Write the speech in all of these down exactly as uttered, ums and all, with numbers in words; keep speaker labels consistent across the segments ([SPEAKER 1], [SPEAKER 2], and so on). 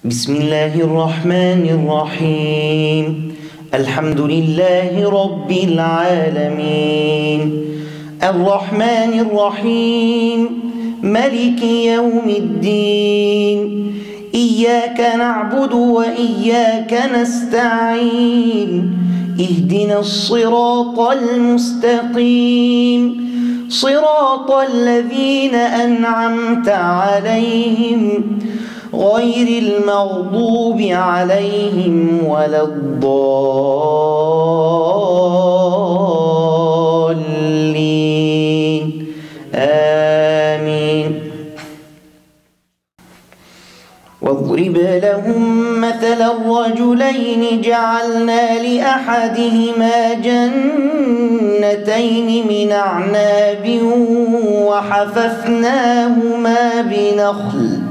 [SPEAKER 1] بسم الله الرحمن الرحيم. الحمد لله رب العالمين، الرحمن الرحيم، ملك يوم الدين. إياك نعبد وإياك نستعين، اهدنا الصراط المستقيم، صراط الذين أنعمت عليهم غير المغضوب عليهم ولا الضالين، آمين. واضرب لهم مثل الرجلين جعلنا لأحدهما جنتين من أعناب وحففناهما بنخل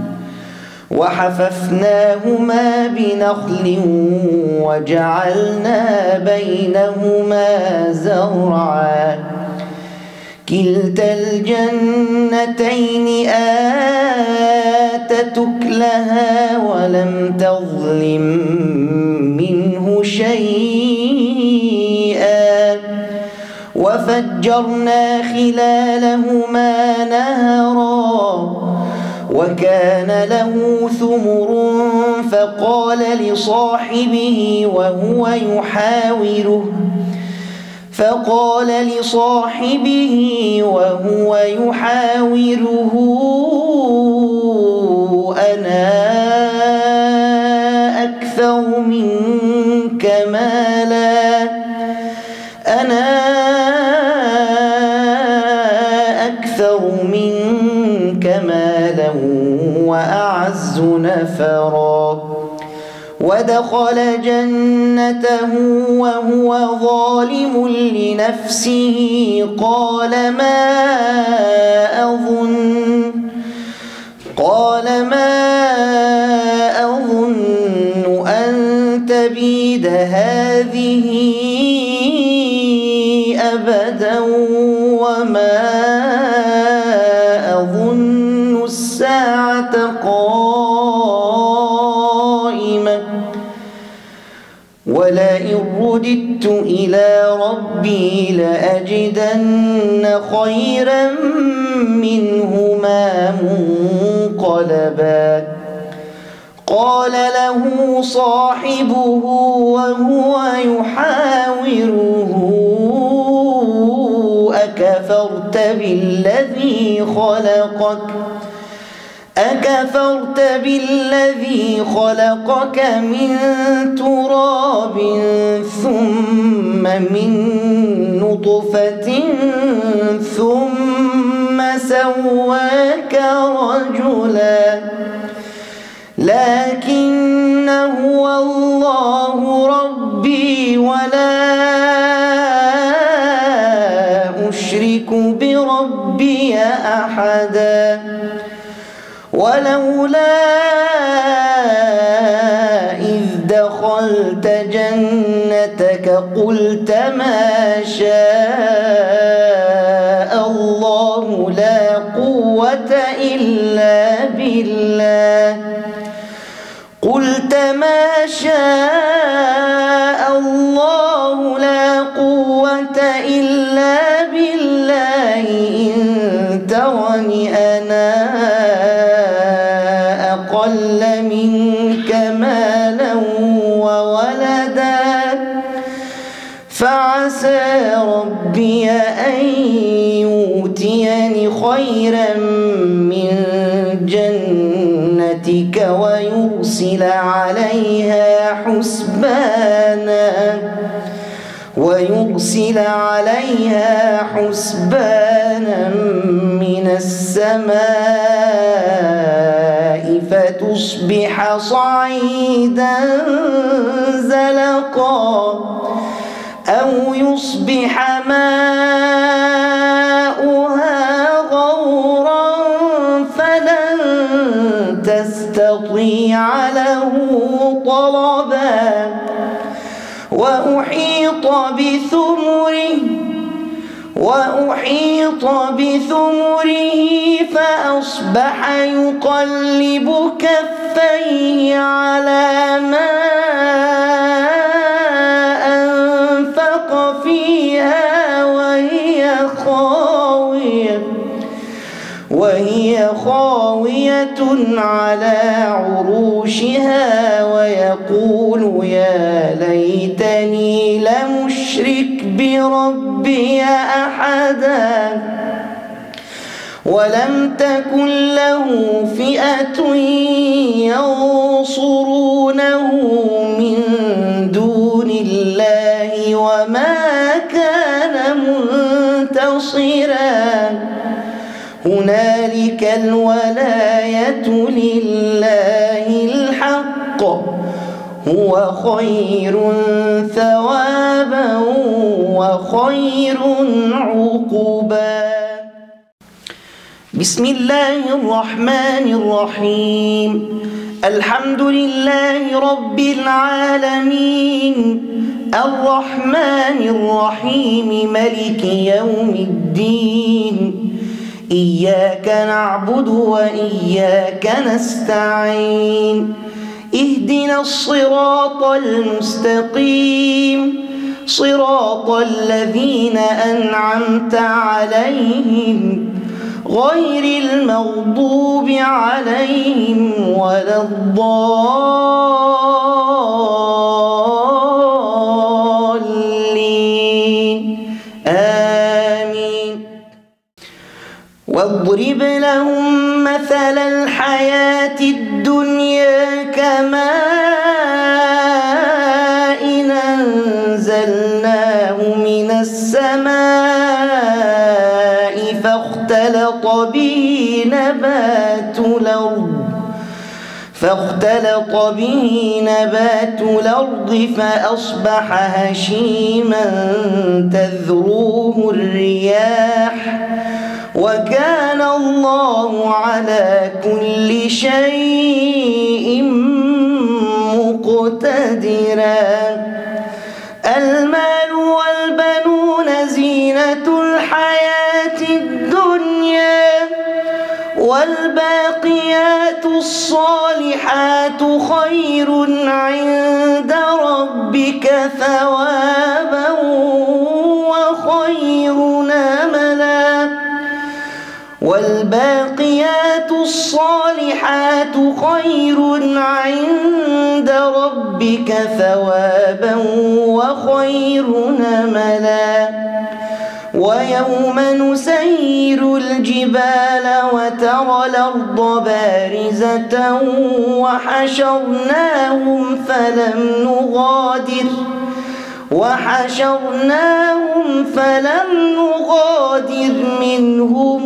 [SPEAKER 1] وحففناهما بنخل وجعلنا بينهما زرعا. كلتا الجنتين آتت أكلها ولم تظلم منه شيئا، وفجرنا خلالهما نهرا وكان له ثمر فقال لصاحبه وهو يحاوره فقال لصاحبه وهو يحاوره أنا أكثر منك مالا أنا أكثر منك مالا وأعز نفرا. ودخل جنته وهو ظالم لنفسه قال ما أظن قال ما أظن أن تبيد هذه أبدا وما أظن الساعة قائمة ولئن رددت إلى ربي لأجدن خيرا منهما منقلبا. قال له صاحبه وهو يحاوره أكفرت بالذي خلقك أكفرت بالذي خلقك من تراب ثم من نطفة ثم سواك رجلا لكن هو الله ربي ولا أشرك بربي أحدا. ولولا إذ دخلت جنتك قلت ما شاء الله لا قوة إلا بالله قلت ما شاء الله لا قوة إلا بالله إن ترني أنا أقل منك مالا وولدا فعسى ربي أن يؤتيني خيرا من جنتك ويرسل عليها حسبانا ويرسل عليها حسبانا من السماء فتصبح صعيدا زلقا أو يصبح ماؤها غورا فلن تستطيع له طلبا. وأحيط بثمره وأحيط بثمره فأصبح يقلب كفه كفيه على ما أنفق فيها وهي خاوية وهي خاوية على عروشها ويقول يا ليتني لم أشرك بربي أحدا ولم تكن له فئة ينصرونه من دون الله وما كان منتصرا هنالك الولاية لله الحق هو خير ثوابا وخير عقبا. بسم الله الرحمن الرحيم. الحمد لله رب العالمين الرحمن الرحيم ملك يوم الدين إياك نعبد وإياك نستعين اهدنا الصراط المستقيم صراط الذين أنعمت عليهم غير المغضوب عليهم ولا الضالين آمين. واضرب لهم مثل الحياة الدنيا كماء أنزلناه من السماء فاختلط به نبات الأرض فاختلط به نبات الأرض فأصبح هشيما تذروه الرياح وكان الله على كل شيء مقتدرا. المال والبنون زينة الحياة الدنيا والباقيات الصالحات خير عند ربك ثوابا وخير أملا والباقيات الصالحات خير عند ربك ثوابا وخير أملا. ويوم نسير الجبال وترى الأرض بارزة وحشرناهم فلم نغادر وحشرناهم فلم نغادر منهم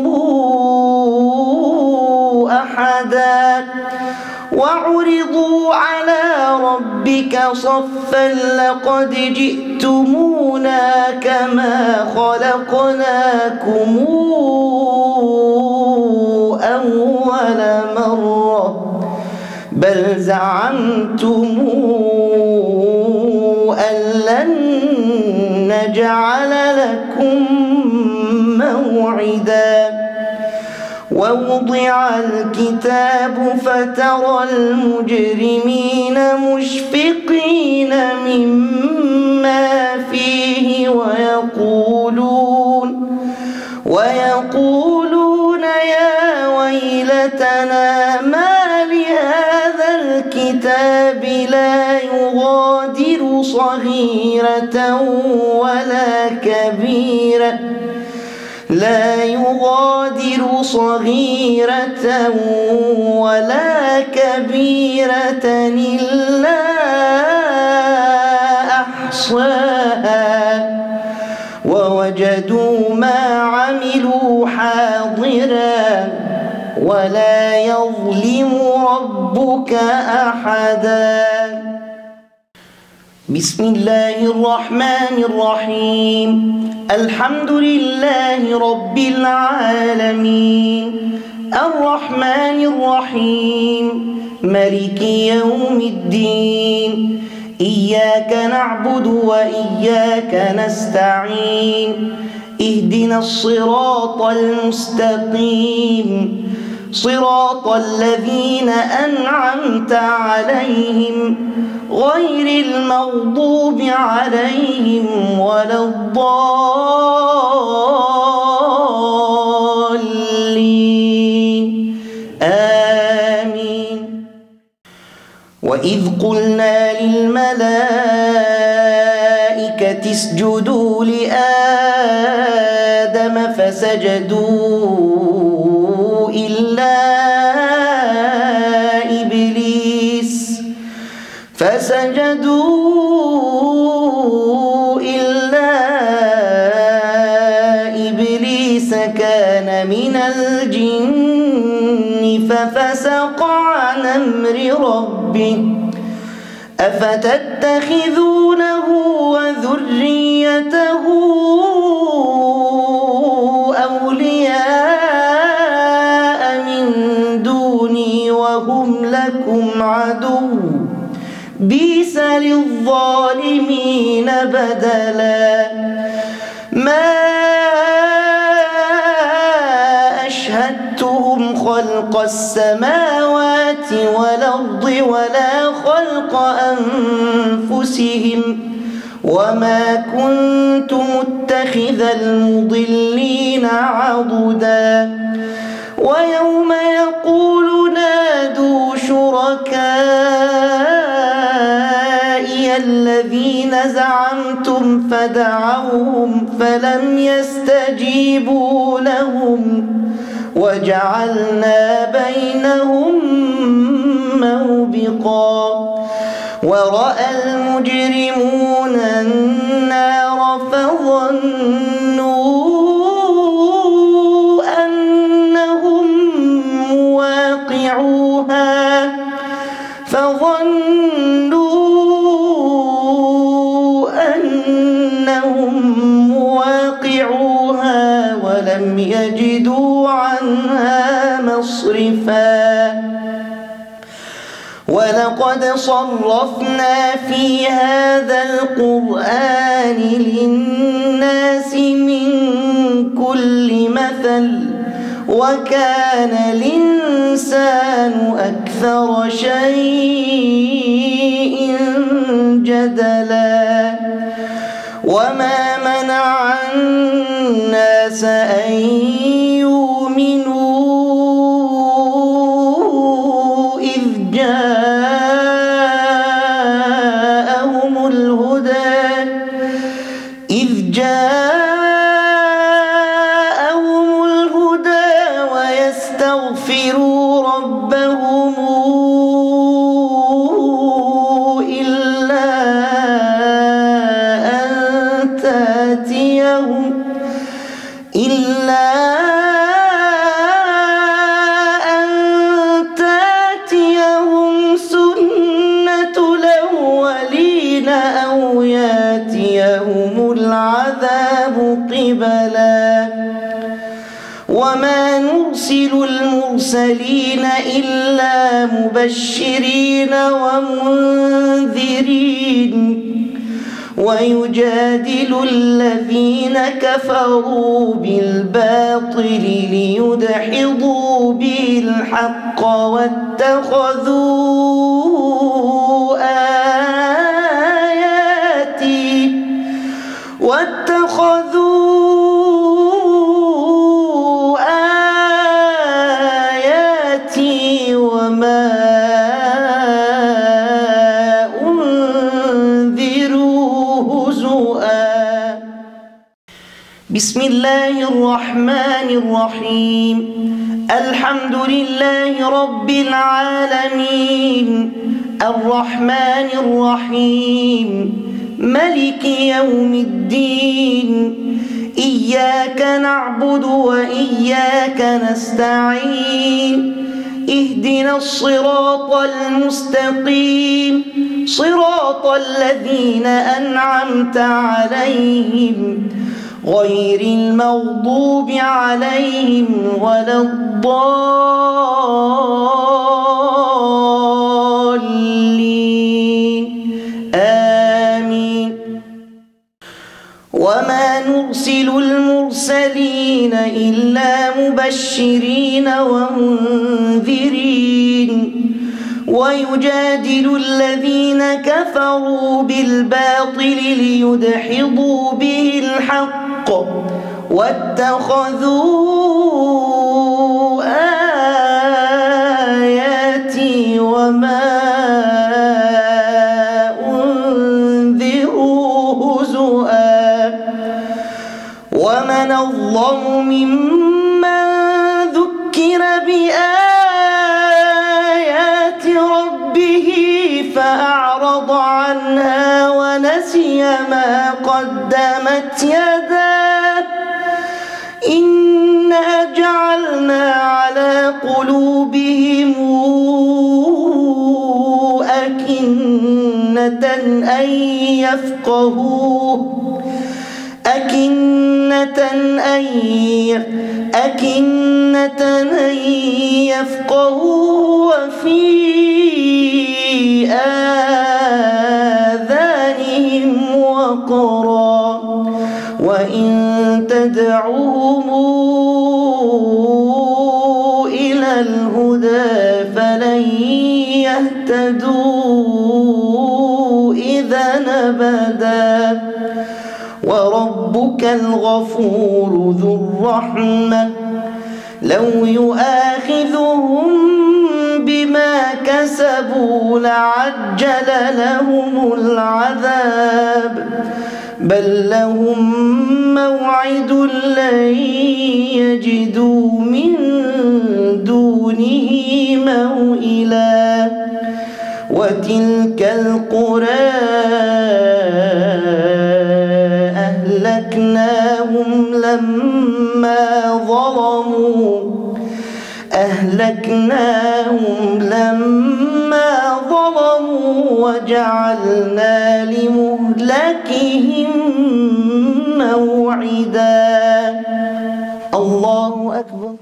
[SPEAKER 1] أحدا وعرضوا على ربك صفا لقد جئتمونا كما خلقناكم أول مرة بل زعمتم أن لن نجعل لكم موعدا. ووضع الكتاب فترى المجرمين مشفقين مما فيه ويقولون ويقولون يا ويلتنا ما لهذا الكتاب لا يغادر صغيرة ولا كبيرة لا يغادر صغيرة ولا كبيرة إلا أحصاها ووجدوا ما عملوا حاضرا ولا يظلم ربك أحدا. بسم الله الرحمن الرحيم. الحمد لله رب العالمين الرحمن الرحيم مالك يوم الدين إياك نعبد وإياك نستعين اهدنا الصراط المستقيم صراط الذين أنعمت أنعمت عليهم غير المغضوب عليهم ولا الضالين آمين. وإذ قلنا للملائكة اسجدوا لآدم فسجدوا إلا إبليس فسجدوا إلا إبليس كان من الجن ففسق عن أمر ربه أفتتخذونه وذريته أولياء من دوني وهم لكم عدو بئس للظالمين بدلا. ما أشهدتهم خلق السماوات والأرض ولا خلق أنفسهم وما كنت متخذ المضلين عضدا. ويوم يقول نادوا شركائي الذين زعمتم فدعوهم فلم يستجيبوا لهم وجعلنا بينهم موبقا. ورأى المجرمون النار فظنوا أنهم مواقعوها فظنوا أنهم مواقعوها ولم يجدوا عنها مصرفا. ولقد صرفنا في هذا القرآن للناس من كل مثل وكان الإنسان أكثر شيء جدلا. وما منع الناس أن يؤمنوا إذ جاءهم الهدى إذ جاءهم الهدى ويستغفروا ربهم إلا أن تأتيهم إلا أن تأتيهم سنة الأولين أو يأتيهم العذاب قبلا. وما نرسل المرسلين إلا مبشرين ومنذرين ويجادل الذين كفروا بالباطل ليدحضوا به الحق واتخذوا آياتي واتخذوا آياتي وما أنذروا هزؤا. بسم الله الرحمن الرحيم. الحمد لله رب العالمين الرحمن الرحيم ملك يوم الدين. إياك نعبد وإياك نستعين. اهدنا الصراط المستقيم صراط الذين أنعمت عليهم غير المغضوب عليهم ولا الضالين آمين. وما نرسل المرسلين إلا مبشرين ومنذرين ويجادل الذين كفروا بالباطل ليدحضوا به الحق واتخذوا آياتي وما أنذروا هزؤا ومن أظلم ممن ذكر بآيات ربه فأعرض عنها ونسي ما قدمت يداه إنا جعلنا على قلوبهم أكنة أن يفقهوه أكنة أن أكنة أن يفقهوه وفي آذانهم وقرا وإن تدعوهم إلى الهدى فلن يهتدوا إذا أبدا وربك الغفور ذو الرحمة لو يؤاخذهم بما كسبوا لعجل لهم العذاب بل لهم موعد لن يجدوا من دونه موئلا وتلك القرى أهلكناهم لما ظلموا أهلكناهم لما ظلموا وجعلنا لمهلكهم موعدا الله أكبر.